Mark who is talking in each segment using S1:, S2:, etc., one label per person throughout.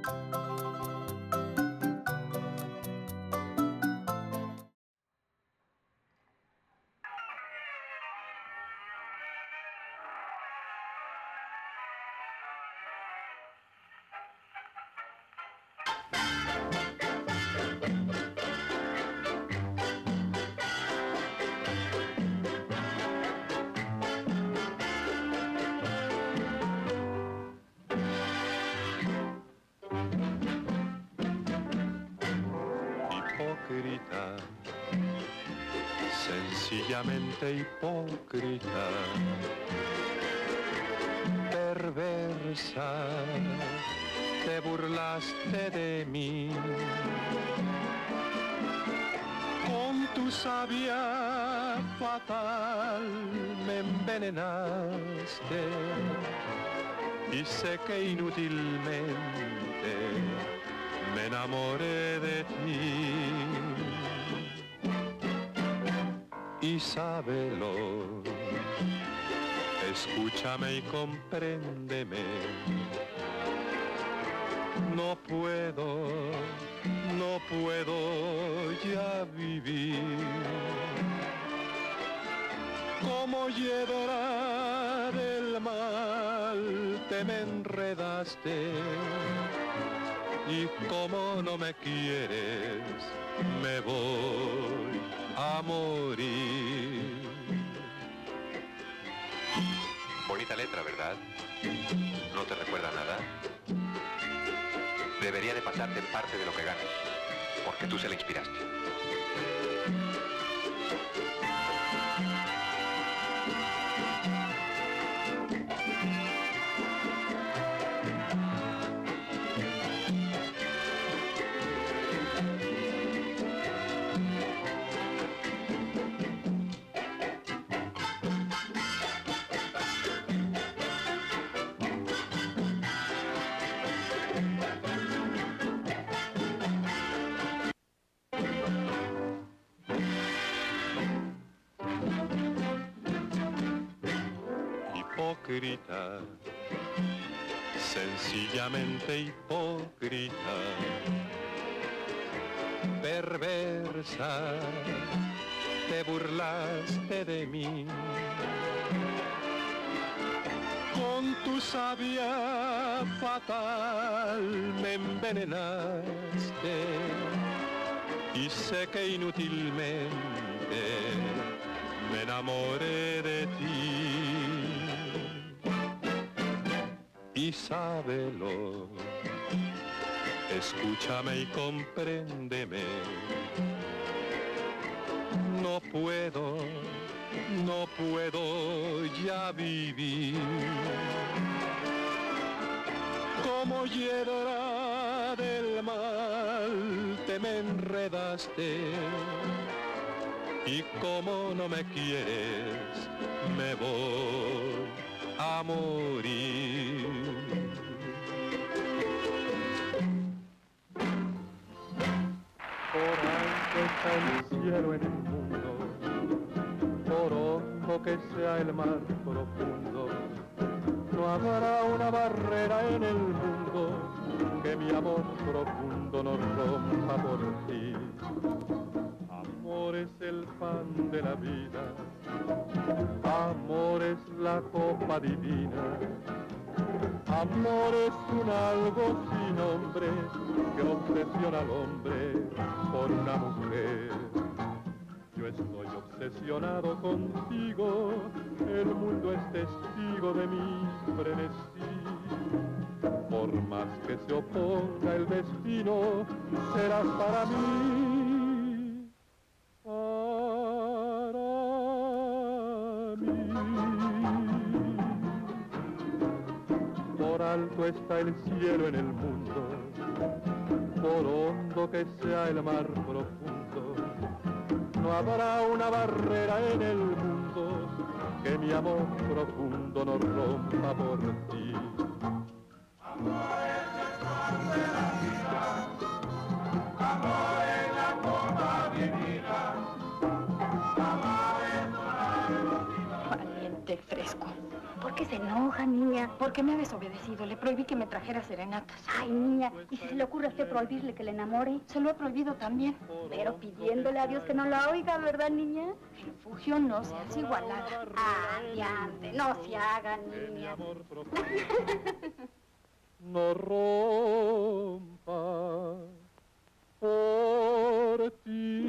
S1: Hipócrita, sencillamente hipócrita, perversa, te burlaste de mí. Con tu savia fatal me envenenaste y sé que inútilmente me enamoré de ti. Y sábelo, escúchame y compréndeme. No puedo ya vivir como hiedra del mal te me enredaste. Y como no me quieres, me voy a morir.
S2: Bonita letra, ¿verdad? ¿No te recuerda nada? Debería de pasarte en parte de lo que ganas, porque tú se la inspiraste.
S1: Hipócrita, sencillamente hipócrita, perversa, te burlaste de mí. Con tu savia fatal me envenenaste y sé que inútilmente me enamoré de ti. Y sábelo, escúchame y compréndeme. No puedo ya vivir como hiedra del mal te me enredaste. Y como no me quieres, me voy a morir. Por alto está el cielo en el mundo, por hondo que sea el mar profundo, no habrá una barrera en el mundo que mi amor profundo no rompa por ti. Amor es el pan de la vida, amor es la copa divina, amor es un algo sin nombre que obsesiona al hombre por una mujer. Yo estoy obsesionado contigo, el mundo es testigo de mi frenesí. Por más que se oponga el destino, serás para mí, para mí. Por alto está el cielo en el mundo, por hondo que sea el mar profundo, no habrá una barrera en el mundo que mi amor profundo no rompa por ti. Amor es el pan de la vida, amor es la copa divina, amor es una velocidad.
S3: Valiente fresco, ¿por qué que se enoja, niña.
S4: ¿Por qué me ha desobedecido? Le prohibí que me trajera serenatas.
S3: Ay, niña, ¿y si se le ocurre a usted prohibirle que le enamore?
S4: Se lo he prohibido también.
S3: Pero pidiéndole a Dios que no la oiga, ¿verdad, niña?
S4: Refugio, no seas igualada.
S3: Ah, diante, no se haga, niña.
S1: No rompa por ti.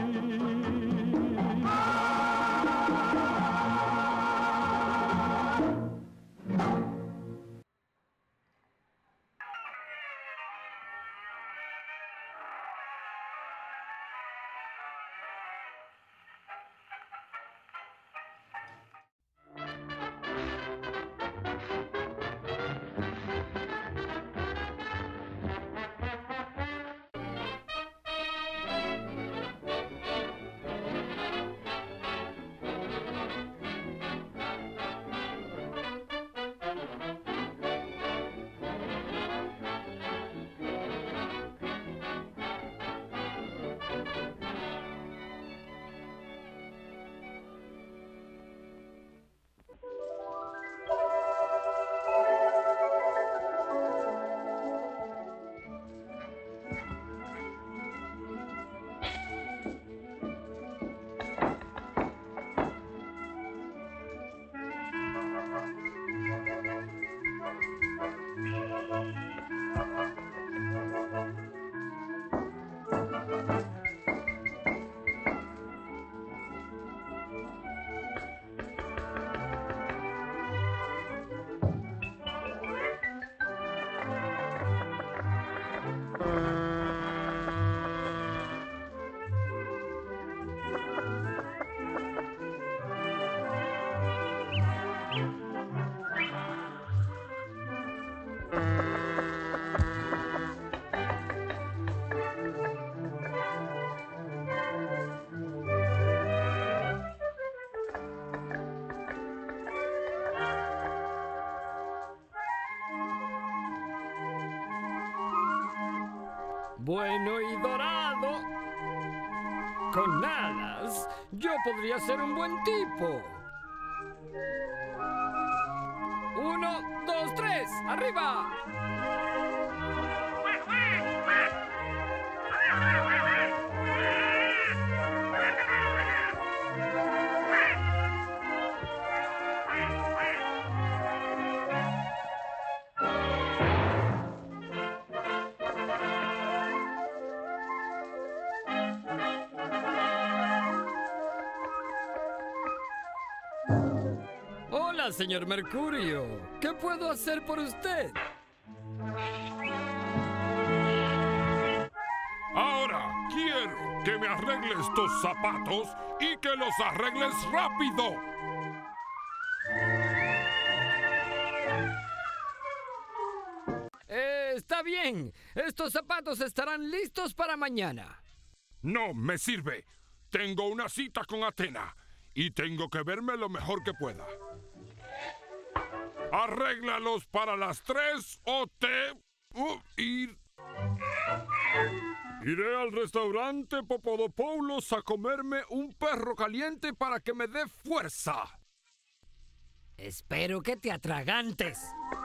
S5: Bueno y dorado. Con alas, yo podría ser un buen tipo. 1, 2, 3, ¡arriba! Hola, señor Mercurio. ¿Qué puedo hacer por usted?
S6: Ahora quiero que me arregle estos zapatos y que los arregles rápido.
S5: Está bien. Estos zapatos estarán listos para mañana.
S6: No me sirve. Tengo una cita con Atena y tengo que verme lo mejor que pueda. Arréglalos para las 3 o iré al restaurante Popodopoulos a comerme un perro caliente para que me dé fuerza.
S5: Espero que te atragantes.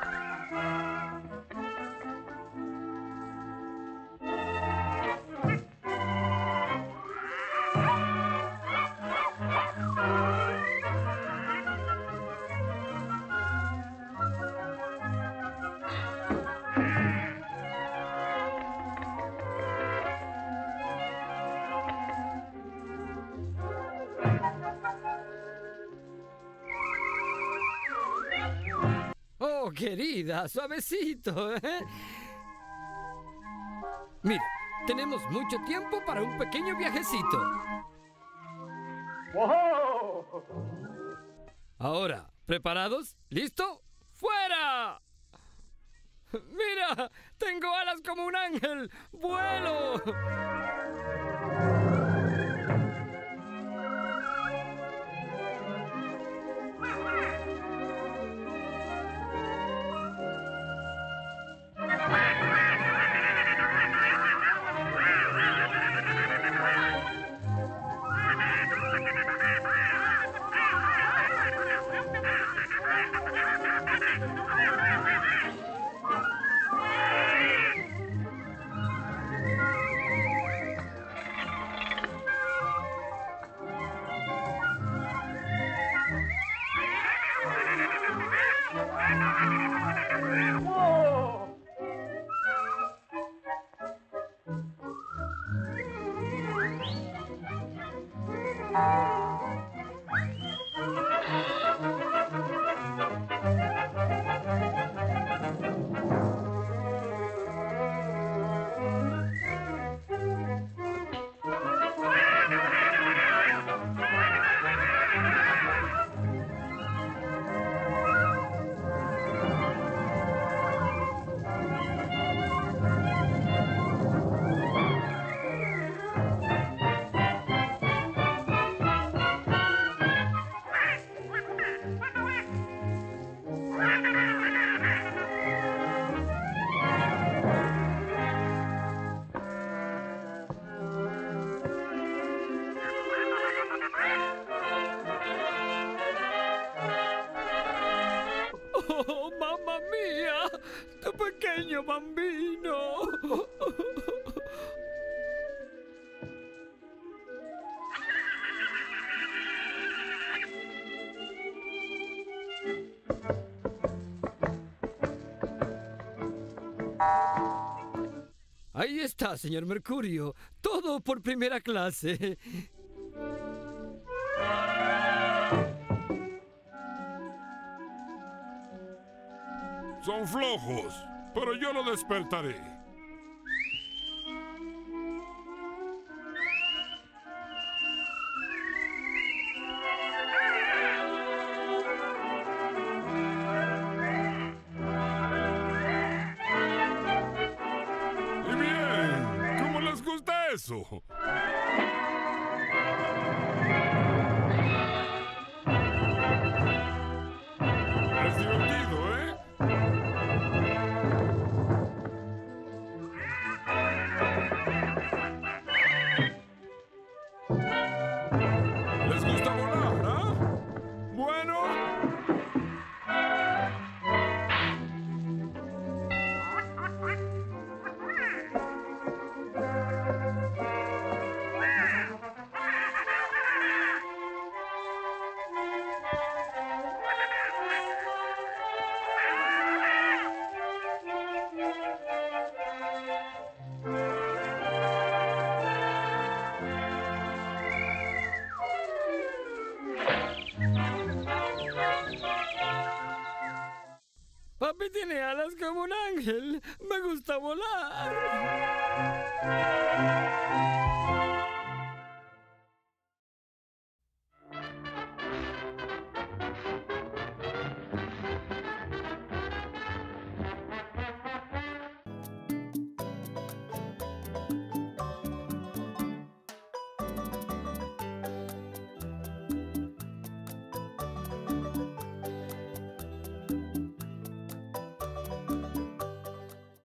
S5: Oh, querida, suavecito, ¿eh? Mira, tenemos mucho tiempo para un pequeño viajecito.
S1: ¡Wow!
S5: Ahora, ¿preparados? ¿Listo? ¡Fuera! ¡Mira! ¡Tengo alas como un ángel! ¡Vuelo! ¡Oh, mamma mía! ¡Tu pequeño bambino! Ahí está, señor Mercurio. Todo por primera clase.
S6: Son flojos, pero yo lo despertaré. Y bien, ¿cómo les gusta eso? Es divertido, ¿eh? ¿Les gusta volar, ah? Bueno.
S5: Papi tiene alas como un ángel. Me gusta volar.